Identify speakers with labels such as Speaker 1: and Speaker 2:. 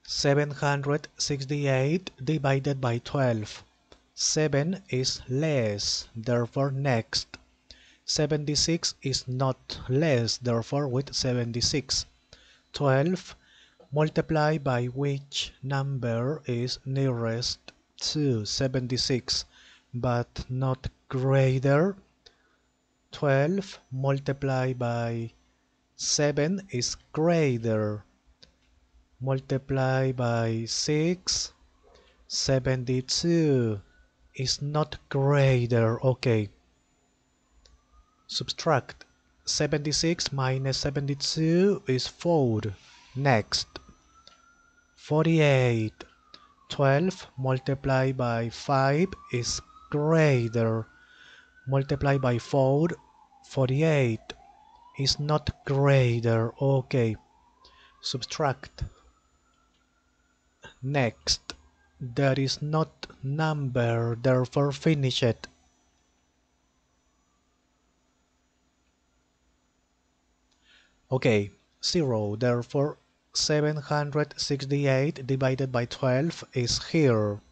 Speaker 1: 768 divided by 12. 7 is less, therefore next. 76 is not less, therefore with 76. 12 multiplied by which number is nearest to 76 but not greater. 12 multiplied by 7 is greater. Multiply by 6, 72 is not greater. Okay. Subtract. 76 minus 72 is 4. Next. 48. 12 multiplied by 5 is greater. Multiply by 4. 48 is not greater. Okay. Subtract. Next, there is not number, therefore finish it. Okay, 0, therefore 768 divided by 12 is here.